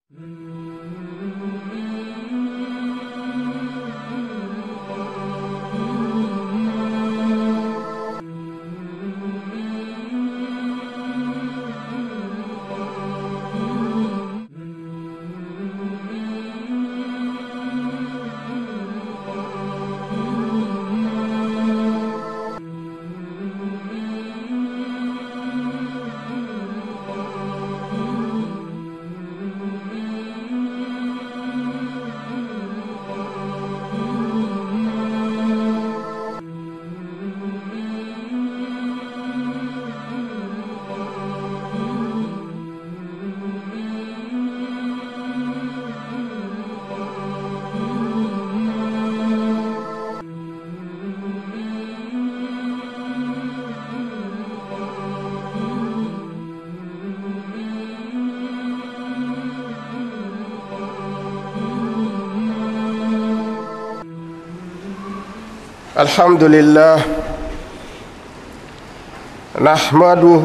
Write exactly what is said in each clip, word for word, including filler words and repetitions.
الحمد لله نحمده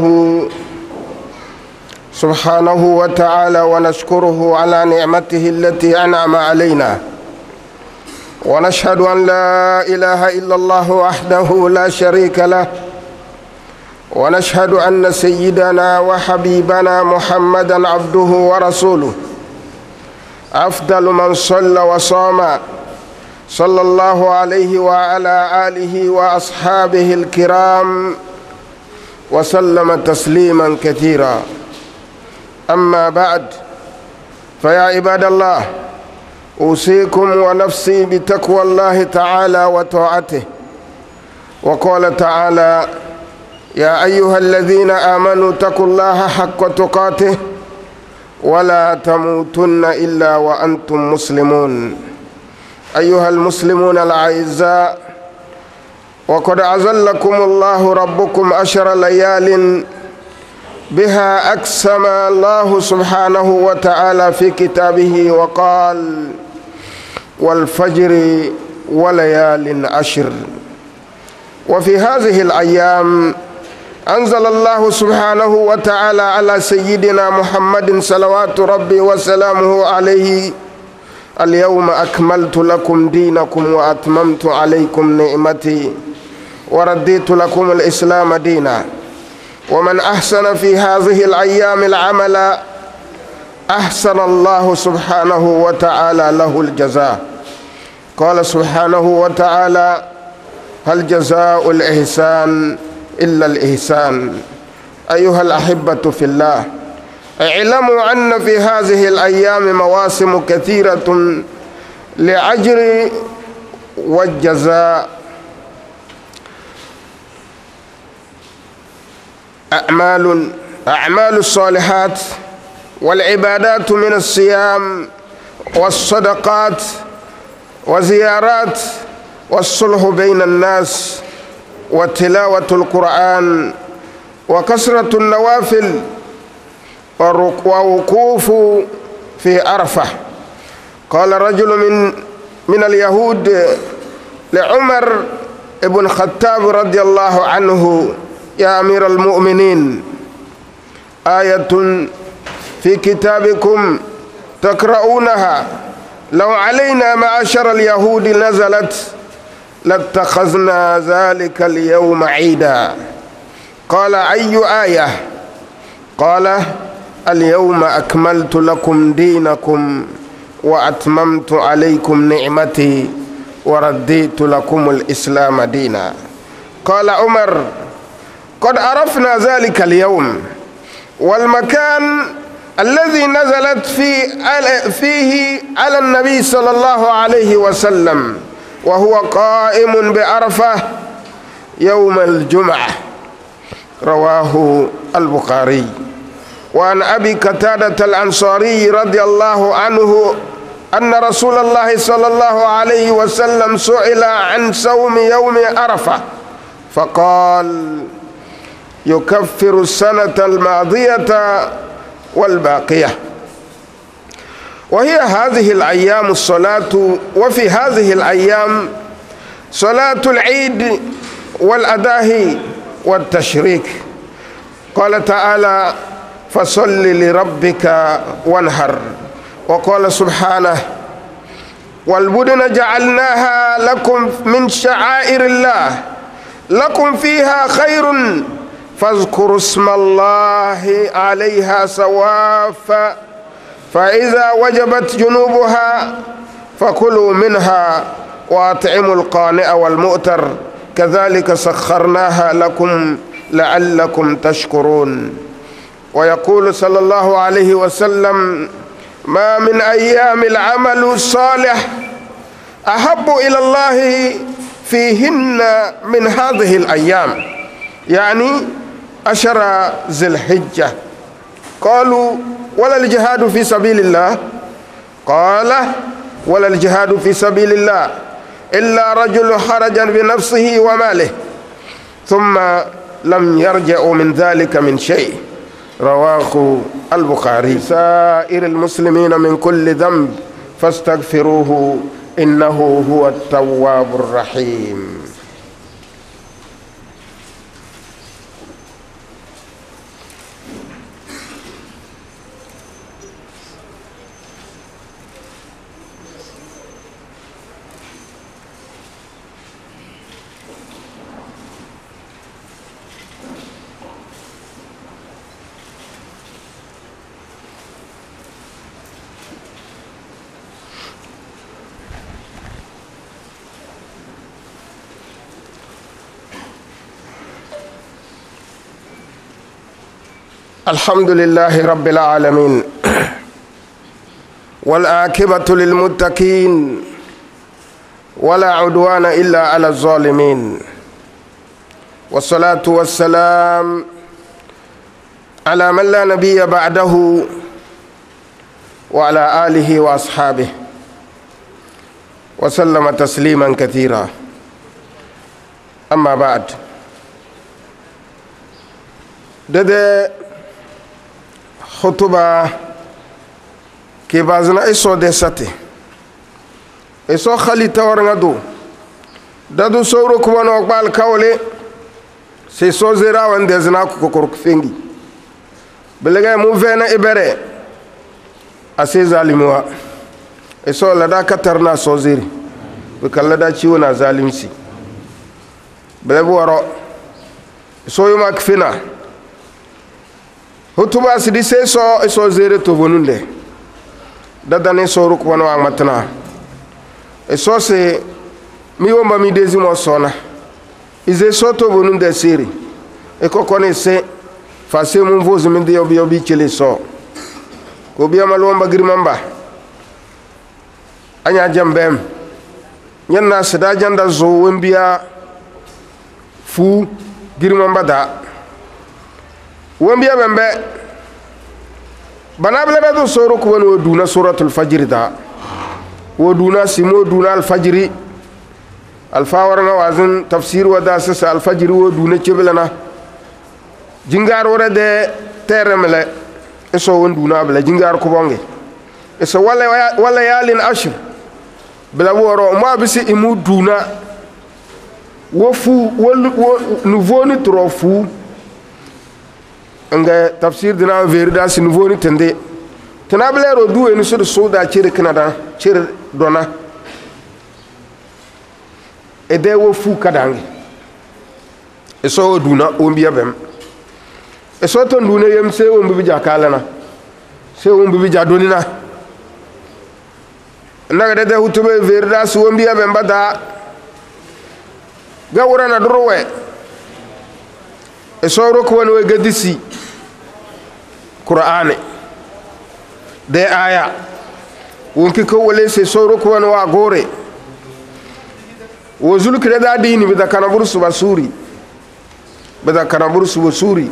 سبحانه وتعالى ونشكره على نعمته التي أنعم علينا، ونشهد أن لا إله إلا الله وحده لا شريك له، ونشهد أن سيدنا وحبيبنا محمدًا عبده ورسوله أفضل من صلى وصام، صلى الله عليه وعلى آله وأصحابه الكرام وسلم تسليما كثيرا. أما بعد، فيا عباد الله، أوصيكم ونفسي بتقوى الله تعالى وطاعته. وقال تعالى: يا أيها الذين آمنوا اتقوا الله حق تقاته ولا تموتن إلا وأنتم مسلمون. أيها المسلمون الأعزاء، وقد أظلكم الله ربكم عشر ليال بها أقسم الله سبحانه وتعالى في كتابه وقال: والفجر وليال عشر. وفي هذه الأيام أنزل الله سبحانه وتعالى على سيدنا محمد صلوات ربي وسلامه عليه: اليوم أكملت لكم دينكم وأتممت عليكم نعمتي ورديت لكم الإسلام دينا. ومن أحسن في هذه الأيام العمل أحسن الله سبحانه وتعالى له الجزاء. قال سبحانه وتعالى: هل جزاء الإحسان إلا الإحسان. أيها الأحبة في الله، اعلموا أن في هذه الأيام مواسم كثيرة لأجر والجزاء. أعمال أعمال الصالحات والعبادات من الصيام والصدقات وزيارات والصلح بين الناس وتلاوة القرآن وكثرة النوافل ووقوف في عرفة. قال رجل من من اليهود لعمر بن الخطاب رضي الله عنه: يا أمير المؤمنين، آية في كتابكم تقرؤونها لو علينا معشر اليهود نزلت لاتخذنا ذلك اليوم عيدا. قال: أي آية؟ قال: اليوم أكملت لكم دينكم وأتممت عليكم نعمتي ورديت لكم الإسلام دينا. قال عمر: قد عرفنا ذلك اليوم والمكان الذي نزلت فيه, فيه على النبي صلى الله عليه وسلم وهو قائم بعرفة يوم الجمعة. رواه البخاري. وعن أبي قتادة الأنصاري رضي الله عنه أن رسول الله صلى الله عليه وسلم سئل عن صوم يوم عرفة فقال: يكفر السنة الماضية والباقية. وهي هذه الأيام الصلاة، وفي هذه الأيام صلاة العيد والأضاحي والتشريك. قال تعالى: فصل لربك وانحر. وقال سبحانه: والبدن جعلناها لكم من شعائر الله لكم فيها خير فاذكروا اسم الله عليها صواف فإذا وجبت جنوبها فكلوا منها وأطعموا القانع والمؤتر كذلك سخرناها لكم لعلكم تشكرون. ويقول صلى الله عليه وسلم: ما من أيام العمل الصالح أحب إلى الله فيهن من هذه الأيام، يعني عشر ذي الحجة. قالوا: ولا الجهاد في سبيل الله؟ قال: ولا الجهاد في سبيل الله إلا رجل خرج بنفسه وماله ثم لم يرجع من ذلك من شيء. رواه البخاري. سائر المسلمين من كل ذنب فاستغفروه إنه هو التواب الرحيم. الحمد لله رب العالمين والعاقبة للمتقين ولا عدوان إلا على الظالمين، والصلاة والسلام على من لا نبي بعده وعلى آله وأصحابه وسلم تسليما كثيرا. أما بعد، دده خطبة كي بازنا إسو دي ساتي إسو خالي تورنا دو دادو سورو كوانو أقبال كاولي سي سو زيرا واندزنا كوكوكوك فينجي بلغي موفينا إبري أسي ظالموا إسو لدا كترنا سو زيري بكال لدا چيونا ظالمسي بلغي ورو إسو يوما كفينا hutuba sidi se so so zere to bonunde dadane so ru ko no amatna e so se mi womba mi dezi mo sona ize so to bonunde siri e ko kone se fa se mun vozu min de obi obi chele so ko biya mal womba girmamba anya jambem nyanna sida janda zo wembiya fu girmamba da wambiya bembe banabla badu soro ko woni duna suratul fajr da woduna simo duna al fajri al fawar na wazin tafsir wa da sa al fajri woduna ceblana jingar wora de teremle eso wonduna bla jingar ko bonge eso wala wala yalin ashr bla woro ma bisi imu duna wofu wo nouveau ni trofu nga tafsir dina verida si nouveau ni tende tanablero duwe ni so soda chere kanada chere dona e de wo fu kadangi e so duna o mbiya bem e so to duna yem se o mbi jakala na se o mbi jadonina naga de de hutube verida si o mbiya bem bada gawra na drowe e so ro ko woni gadisi Qur'ani de aya wonki ko wole se soro ko woni wa gore wo zulkire da dini bi da kanabur suba suri bi da kanabur suba suri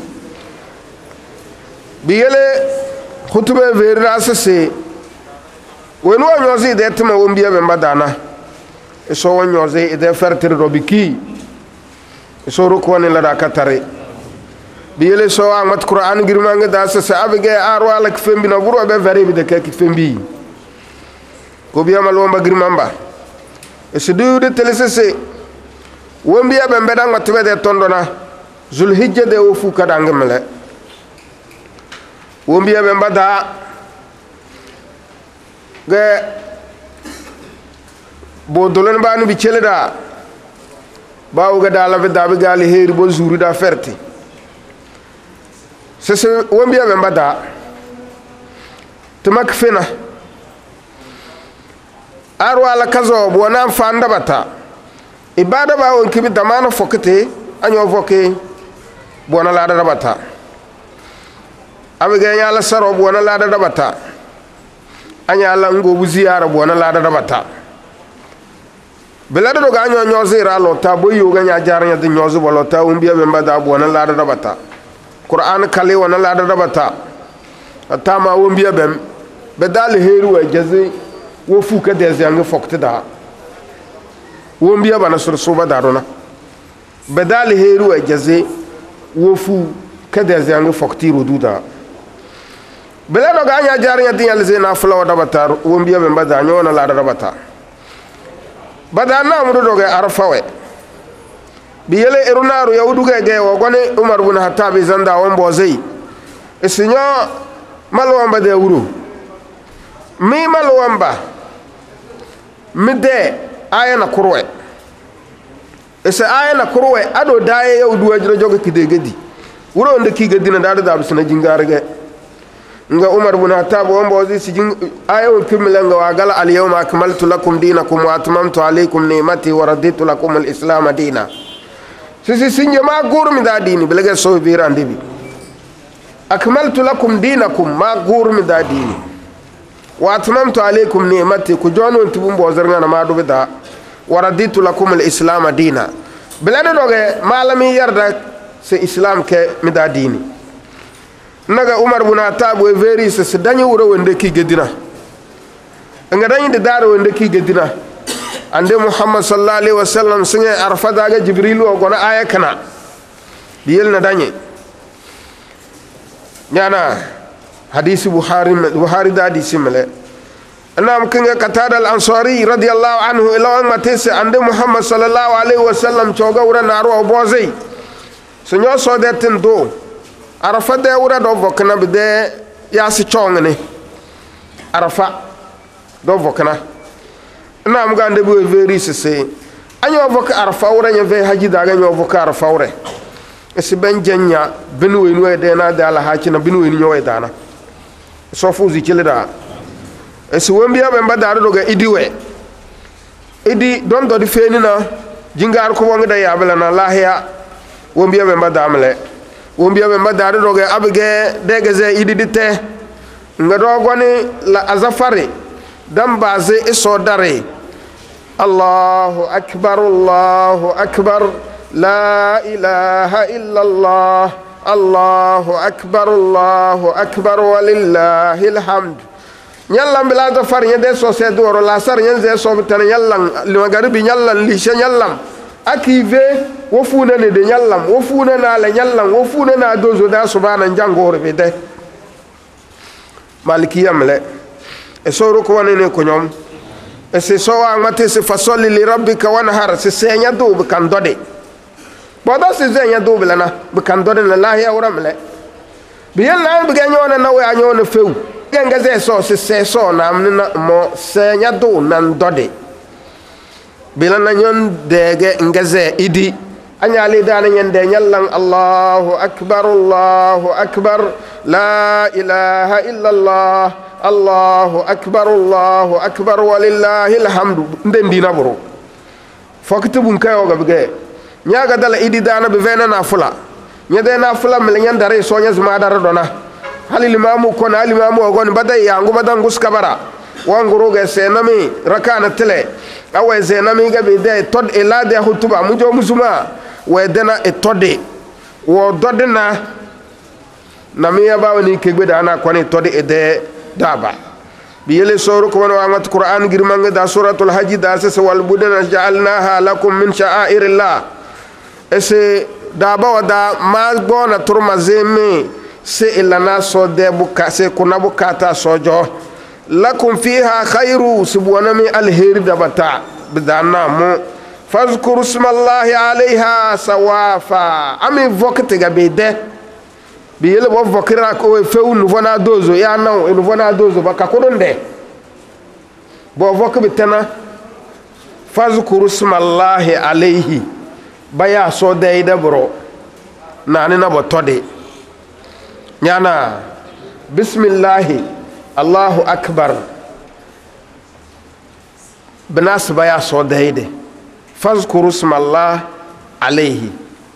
bi yele khutube verra se woni wa nyozi de tuma wombiya be mbadana e so won nyozi e de fertir robiki e soro ko woni la da katare biyele so amat Qur'an girmange da sa abige arwa lak fembi na buru be veri bi de kek fembi ko biya mal womba girmamba e se du de telesese wombi ya be mbeda ngatbe de tondona zulhijja de ofu kadang mele wombi ya be mbada ga bodolen banu bi celeda bawo ga dala be dabe gali heri bo zuru da ferti sese wombi ya mbada tumak fena arwa la kazo bo na fanda bata ibada ba won kibi damana fokete anyo voke bo na lada da bata abiga nya la saro bo na lada da bata anya la ngobu ziyara bo na lada da bata belado do ganyo nyozi ra lota bo yo ganya jarnya de nyozi bo lota wombi ya mbada bo na lada da bata Qur'an kale wana lada da bata atama wombi ya bem bedal heru wa jaze wo fu ka de zanga fokte da wombi ya bana sur suba darona bedal heru wa jaze wo fu ka de zanga fokti rududa belado ganya jarnya de yal zena flawa da bata wombi ya bem bada nyona lada da bata bada na mu do ga arfawe biyele erunaru yauduga ge wo gone Umar ibn Khattab zanda won bozei esinyo malwamba de wuro mi malwamba mi de ayana kurwe ese ayana kurwe ado daye yaudu wajira joga kidegedi wuro nde kigedi na dada da bisna jingarge nga Umar ibn Khattab won bozei sijin ayo kimlanga wa gala al yawma akmaltu lakum dinakum wa atmamtu alaykum ni'mati wa raditu lakum al islam dinan sisi sinje ma gurmi da dini belage so bira ndibi akmaltu lakum dinakum ma gurmi da dini wa atmamtu alaykum ni'mati ku jono tubum bo zarga na ma do da wa raditu lakum al-islam dina belade doge malami yarda se islam ke mi da dini naga Umar ibn Khattab we veri se danyi wuro wonde ki gedina nga danyi de daro wonde ki gedina ande Muhammad sallallahu alaihi wasallam singe arfa daga Jibril o gona aya kana diyel na danye nyana hadisi Buhari Buhari da hadisi mele anam kinga Qatada al-Ansari radiyallahu anhu ila matese ande Muhammad sallallahu alaihi wasallam choga wura naro bozei senyo so detin do arfa de wura do vokna bide ya si chongne arfa do vokna na am gande bo veri sese anyo voka arfa wura nya ve haji daga nyo voka arfa wura esi ben jenya benu wenu e de na dala hachi na benu wenu nyo e dana so fuzi chilida esi wombi ya ben badaro doga idiwe idi don do di feni na jingar ko wonga da yabala na lahiya wombi ya ben badamle wombi ya ben badaro doga abige degeze idi dite ngado goni la azafari dam baze iso dare Allahu akbar Allahu akbar la ilaha illa Allah Allahu akbar Allahu akbar walillahil hamd nyallam bila da far nyade so se doro la sar nyenze so tan nyallam li magaribi nyallam li she nyallam akive wo funa ne de nyallam wo funa na la nyallam wo funa na dozo da subhana njangore be de malikiyam le e soro ko wonene ko nyom e se so wa mate se fasoli li rabbika wanhar se senya do be kan dode bodo se senya do be lana be kan dode la lahi awramle bi yalla be ganyo na we anyo na few genga ze so se se so na amna mo senya do nan dode bi lana nyon dege ngaze idi anyali dana nyande nyallan Allahu akbar Allahu akbar la ilaha illa Allah Allahu akbar Allahu akbar walillahil hamdu ndendina boro fokti bun kayo ga bige nyaga dala idi dana be vena na fula nyade na fula mel nyandare so nya zuma dara dona halil imamu ko na halil imamu gon badai yangu badan guskabara wanguro ga senami rakana tele awe senami ga be de tod elade hutuba mujo musuma we dena e tode wo dodena namiya bawani kegbe dana kwani tode e de daba biyele soro ko wona ngat Qur'an girmanga da suratul hajj da sa wal budana ja'alnaha lakum min sha'airillah ese daba wada ma gona turma zeme se ilana so de buka se kuna bukata sojo lakum fiha khairu subwana mi alheri dabata bidana mu fazkuru ismallahi alaiha sawafa ami vokte gabede biyele bo vokira ko fewu nu vona dozo ya naw nu vona dozo baka ko donde bo vok bitana fazkuru smallahi alayhi baya so deida bro nani na botode nyana bismillah allahu akbar benas baya so deide fazkuru smallahi alayhi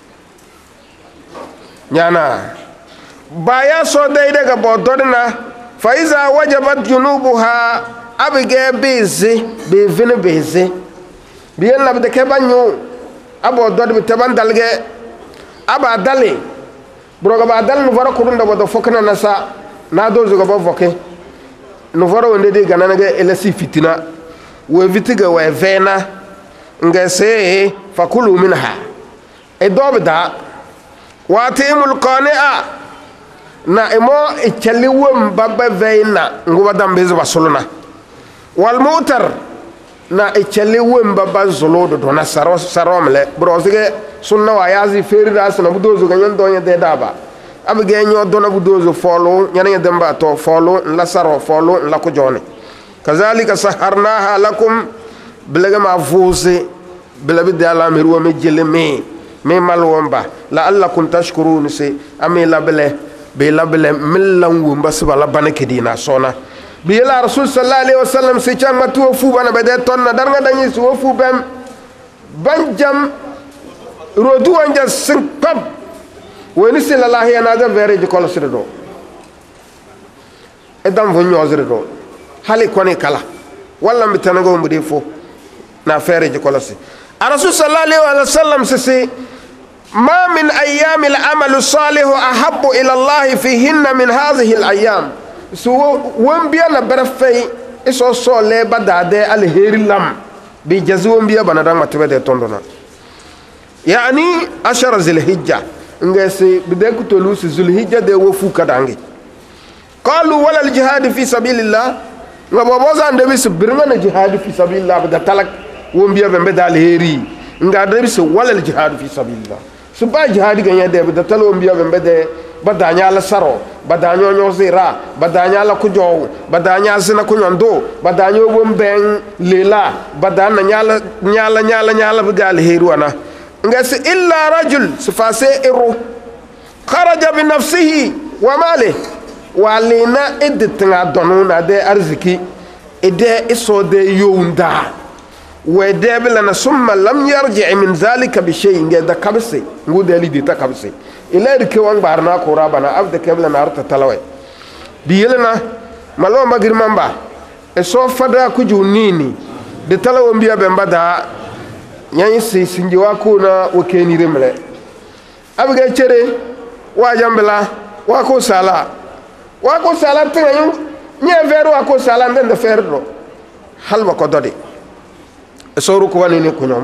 nyana baya so deide ga bododna fa iza wajabat junubuha abige beze be vene beze bien la de kebanyo abo dod be taban dalge aba dale broga ba dal no vara kurunda bodo fokna nasa na do zuga bo voke no vara wonde de ganana ga elasi fitina we vitiga we vena ngase fakulu minha e dobda watimul qani'a na emo ichali wom babba veina nguba dambe zuba soluna wal mutar na ichali wom babba zolodo do na saro saromle brozige sunna wa yazi feri ras na budozo ganyan donya de daba abige nyo do na budozo folo nyane demba to folo la saro folo la ko jone kazalika saharnaha lakum bilaga ma fusi bilabi dala mi ruwa me jele me me malwomba la allakum tashkurun se ami labele be labele millan wumba subala banakidina sona bi la rasul sallallahu alaihi wasallam se chama tu fu bana be de tonna darga dañi su fu bem banjam rodu wanja sinkab woni sallallahu ya naga vere ji kolo sirdo edam vo nyozre do hali koni kala walla mi tanago mudi fo na fere ji kolo si rasul sallallahu alaihi wasallam se se ما من أيام العمل الصالح أحب إلى الله فيهن من هذه الأيام سو وين بيانا برفي إسو صلى بدأ الهير لم بيجزون بيا بندام متبدأ تندنا يعني عشر ذي الحجة إنجسي بدأ كتلوس ذي الحجة ده وفو كدانجي قالوا ولا الجهاد في سبيل الله نبوزان دبيس برمنا الجهاد في سبيل الله بدأ تلك وين بيا بندأ الهيري إنجادبيس ولا الجهاد في سبيل الله suba jihadi ganya de be talo mbiya be bede badanya la saro badanya nyo zira badanya la kujo badanya zina kunyondo badanya womben lela badana nyala nyala nyala nyala bigal heruana ngasi illa rajul sifase iru kharaja bi nafsihi wa mali walina idtinga donuna de arziki ide isode yunda ودابلنا ثم لم يرجع من ذلك بشيء ده كبسي نقول لي دي تكبسي إلا ركوان بارنا كورابنا أبدا كبلنا أرتا تلوي بيلنا مالو مغير مامبا اسو فدا كوجو نيني دي تلو مبيا بمبدا يعني سي سنجوا كونا وكيني رمله أبغى تشري واجامبلا واكو سالا واكو سالا تنيو ني فيرو واكو سالا ندن فيرو حلوا كودودي اسورو كواني ني كنيوم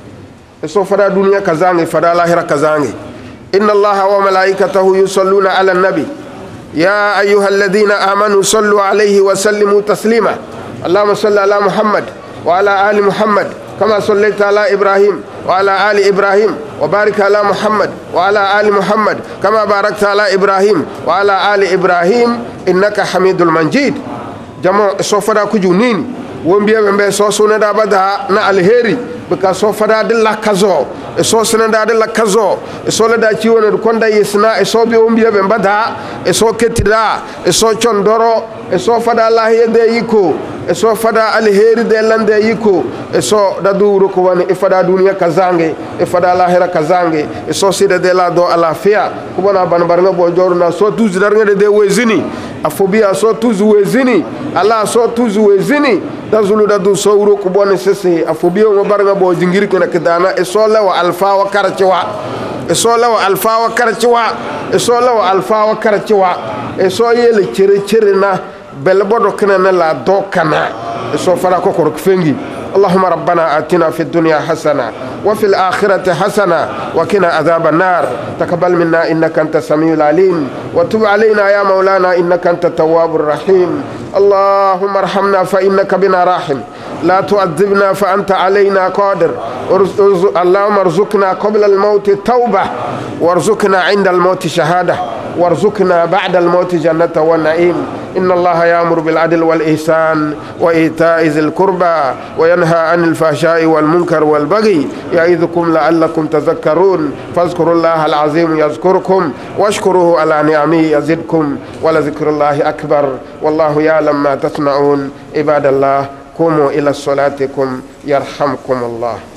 اسو فدا دنيا كزانغي فدا الاخره كزانغي ان الله وملائكته يصلون على النبي يا ايها الذين امنوا صلوا عليه وسلموا تسليما اللهم صل على محمد وعلى ال محمد كما صليت على ابراهيم وعلى ال ابراهيم وبارك على محمد وعلى ال محمد كما باركت على ابراهيم وعلى ال ابراهيم انك حميد مجيد جماعه اسو فدا كجونين wombiya be so so da bada na alheri baka so fada de la kazo e so sene da de la kazo e so le da ci wona konda yesna e so be wombiya be bada e so ketida e so chondoro e so fada allah yede yiko e so fada alheri de lande yiko e so da duru ko woni e fada duniya kazange e fada lahira kazange e so sida de la do alafia ko bona ban barnga bo jorna so tuzi darnga de wezini afobia so tuzi wezini allah so tuzi wezini da zulu da du sawro ko bonne sese afobia mo barga bo jingiri ko nak dana e so lawa alfa wa karciwa e so lawa alfa wa karciwa e so lawa alfa wa karciwa e so yele cere cere na bel bodo kana na la do kana e so fara ko ko fengi اللهم ربنا آتنا في الدنيا حسنة وفي الآخرة حسنة وقنا عذاب النار تقبل منا إنك أنت السميع العليم وتب علينا يا مولانا إنك أنت التواب الرحيم اللهم ارحمنا فإنك بنا راحم لا تعذبنا فأنت علينا قادر. اللهم ارزقنا قبل الموت توبة، وارزقنا عند الموت شهادة، وارزقنا بعد الموت جنة والنعيم. إن الله يأمر بالعدل والإحسان وإيتاء ذي القربى وينهى عن الفحشاء والمنكر والبغي يعظكم لعلكم تذكرون. فاذكروا الله العظيم يذكركم واشكروه على نعمه يزدكم ولذكر الله أكبر والله يعلم ما تصنعون. عباد الله قوموا إلى صلاتكم يرحمكم الله.